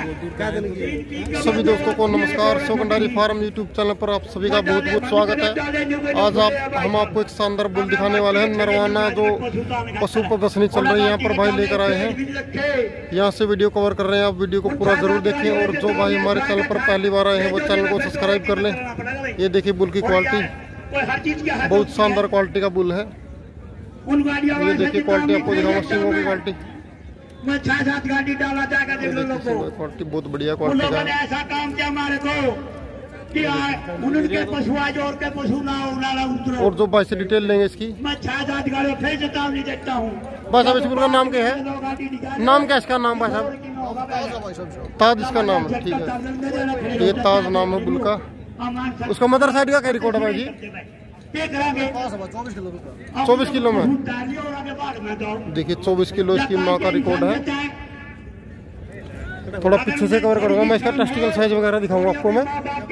सभी दोस्तों को नमस्कार। Shaukan dairy farm YouTube channel पर आप सभी का बहुत बहुत स्वागत है। आज हम आपको एक शानदार बुल दिखाने वाले हैं। नरवाना जो पशु प्रदर्शनी चल रही है यहाँ पर भाई लेकर आए हैं। यहाँ से वीडियो कवर कर रहे हैं। आप वीडियो को पूरा जरूर देखें और जो भाई हमारे चैनल पर पहली बार आए हैं वो चैनल को सब्सक्राइब कर लें। ये देखिए बुल की क्वालिटी, बहुत शानदार क्वालिटी का बुल है। ये देखिए क्वालिटी आपको दिखाऊंगा, सिंगों की क्वालिटी। मैं 6-7 गाड़ी डाला जाएगा, देख लो लोगों। क्वालिटी बहुत बढ़िया क्वालिटी का है। ऐसा काम किया हमारे को कि उनके पशु आज और के पशु ना उतरो। और जो भाई से डिटेल लेंगे इसकी, मैं 6-7 गाड़ी फिर चेतावनी देता हूँ। भाई साहब इस बुल का नाम क्या है? नाम क्या इसका नाम भाई साहब? ताज इसका नाम है। ठीक है, ये ताज नाम है बुल का। उसका मदर साइड का क्या रिकॉर्ड है भाई जी? 24 किलो में। देखिए 24 किलो इसकी माँ का रिकॉर्ड है। थोड़ा पीछे से कवर करूंगा मैं। इसका टेस्टिकल साइज वगैरह दिखाऊंगा आपको मैं।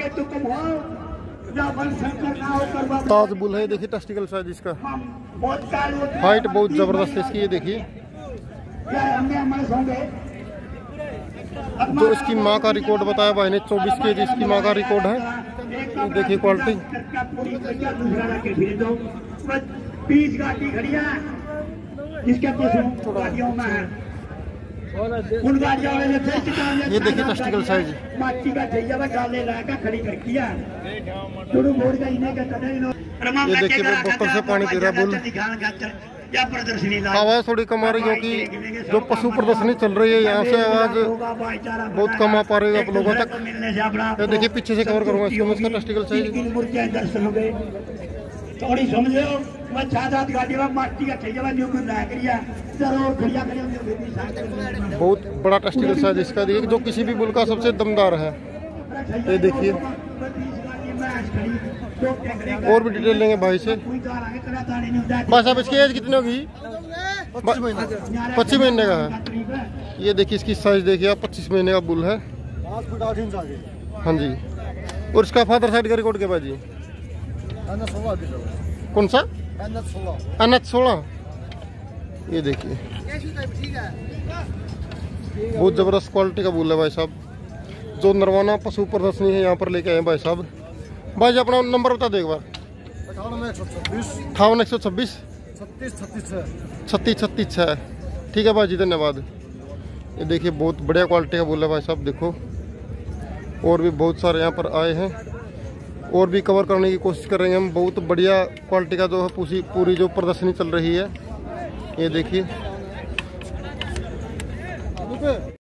ताज बुल है, देखिए टेस्टिकल साइज इसका। हाइट बहुत जबरदस्त है इसकी। ये देखिए जो इसकी माँ का रिकॉर्ड बताया भाई ने, 24 केजी इसकी माँ का रिकॉर्ड है। देखिए क्वालिटी। 20 गाड़ी खड़ी है जिसके पशु गाड़ियों में है। उन गाड़ियों में ये देखिए टेस्टिकल साइज। माटी का चाहिए वह डाले लाकर खड़ी कर किया शुरू मोड़ का इन्हें का कदर। ये देखिए बोतल से पानी पी रहा है बुल। आवाज थोड़ी कम आ रही है क्योंकि जो पशु प्रदर्शनी चल रही है यहाँ से आवाज बहुत कम आ पा रही है आप लोगों तक। ये देखिए पीछे से कवर करूंगा इसको मैं। इसका टेस्टिकल साइज थोड़ी समझो। मैं 6-7 गाड़ी में माटी का चाहिए बहुत बड़ा टेस्टिकल साइज इसका। देखिए जो किसी भी बुल का सबसे दमदार है। ये देखिए और भी डिटेल लेंगे भाई से। भाई साहब इसकी एज कितनी होगी? 25 महीने का है। ये देखिए इसकी साइज देखिए आप, 25 महीने का बुल है। हाँ जी। और इसका फादर साइड का रिकॉर्ड क्या भाई जी? कौन सा? NH16। ये देखिए बहुत जबरदस्त क्वालिटी का बुल है भाई साहब। जो नरवाना पशु प्रदर्शनी है यहाँ पर लेके आए भाई साहब। भाई जी अपना नंबर बता दो एक बार। 58 126 36 6। ठीक है भाई जी, धन्यवाद। ये देखिए बहुत बढ़िया क्वालिटी का बुल है भाई साहब। देखो और भी बहुत सारे यहाँ पर आए हैं और भी कवर करने की कोशिश कर रहे हैं हम। बहुत बढ़िया क्वालिटी का जो है पूरी जो प्रदर्शनी चल रही है। ये देखिए